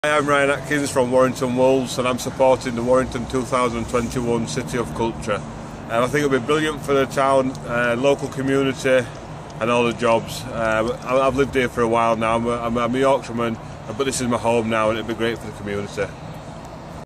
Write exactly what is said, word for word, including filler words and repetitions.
Hi, I'm Ryan Atkins from Warrington Wolves, and I'm supporting the Warrington two thousand twenty-one City of Culture. And I think it'll be brilliant for the town, uh, local community and all the jobs. Uh, I've lived here for a while now. I'm a, I'm a Yorkshireman, but this is my home now, and it'll be great for the community.